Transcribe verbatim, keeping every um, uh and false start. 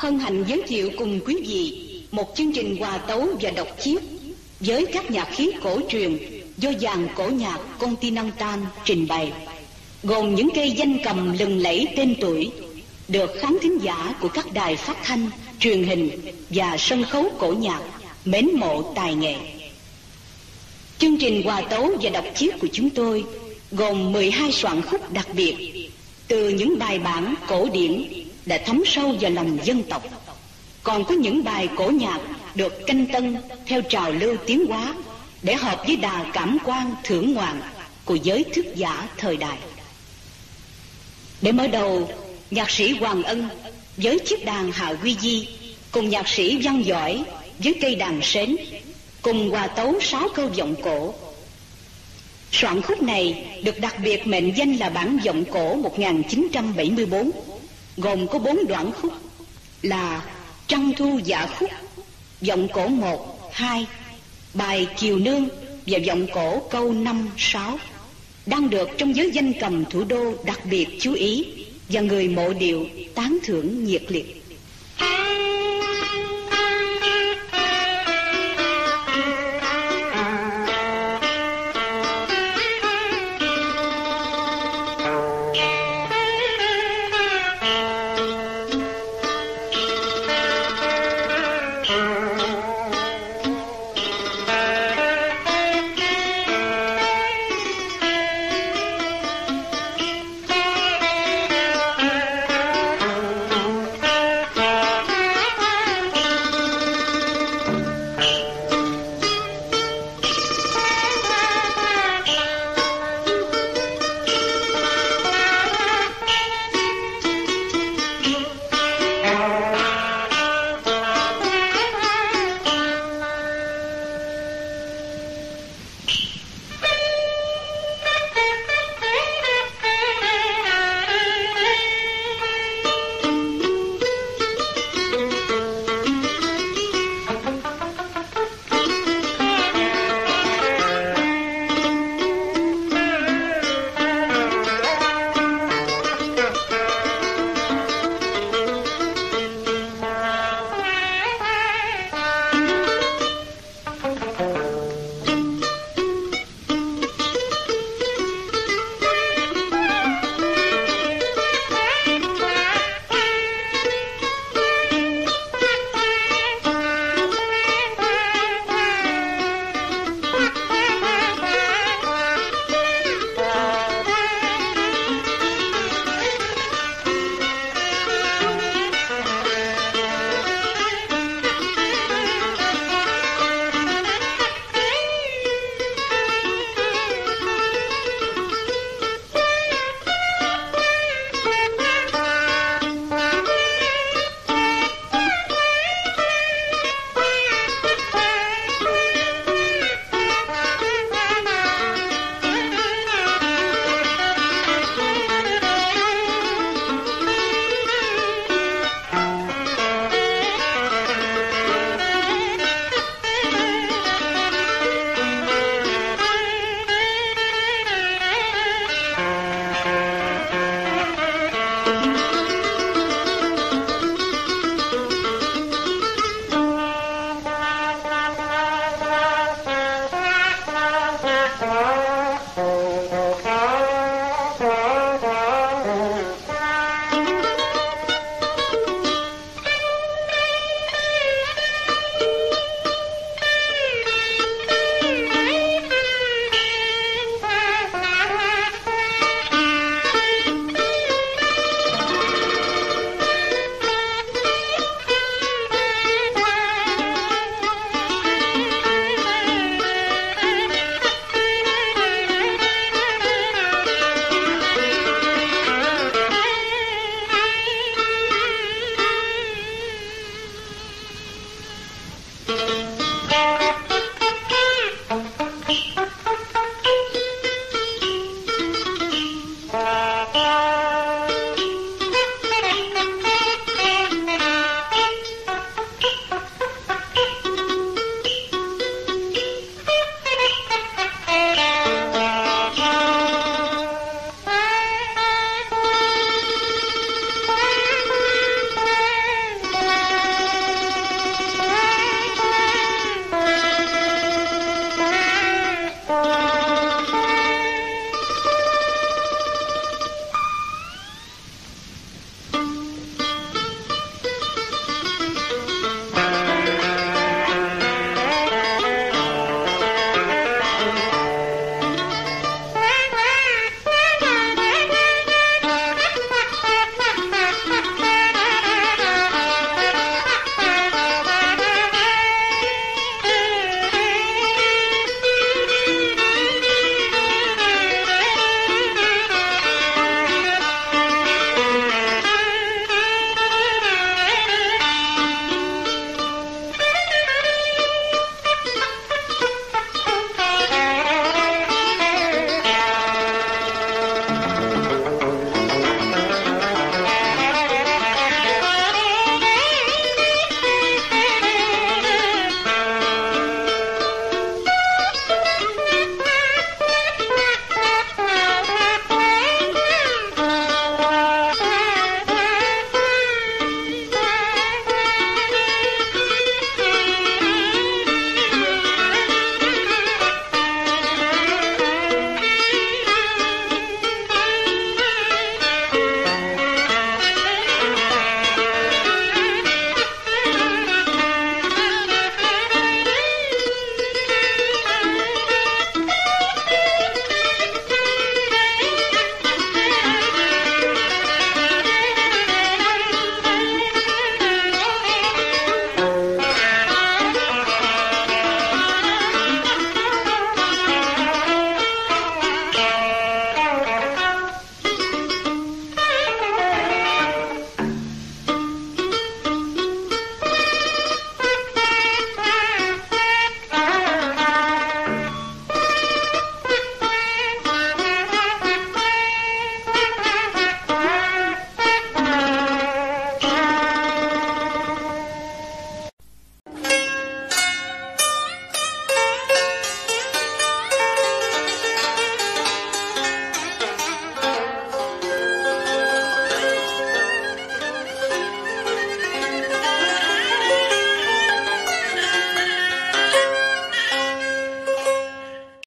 hân hạnh giới thiệu cùng quý vị một chương trình hòa tấu và đọc chiết với các nhạc khí cổ truyền do dàn cổ nhạc Continental trình bày, gồm những cây danh cầm lừng lẫy tên tuổi, được khán thính giả của các đài phát thanh, truyền hình và sân khấu cổ nhạc mến mộ tài nghệ. Chương trình hòa tấu và đọc chiết của chúng tôi gồm mười hai soạn khúc đặc biệt từ những bài bản cổ điển đã thấm sâu vào lòng dân tộc. Còn có những bài cổ nhạc được canh tân theo trào lưu tiến hóa để hợp với đà cảm quan thưởng ngoạn của giới thức giả thời đại. Để mở đầu, nhạc sĩ Hoàng Ân với chiếc đàn Hạ Quy Di cùng nhạc sĩ Văn Giỏi với cây đàn sến cùng hòa tấu sáu câu vọng cổ. Soạn khúc này được đặc biệt mệnh danh là bản vọng cổ một nghìn chín trăm bảy mươi tư, gồm có bốn đoạn khúc là Trăng Thu Dạ Khúc, vọng cổ một, hai, bài Kiều Nương và vọng cổ câu năm, sáu, đang được trong giới danh cầm thủ đô đặc biệt chú ý và người mộ điệu tán thưởng nhiệt liệt.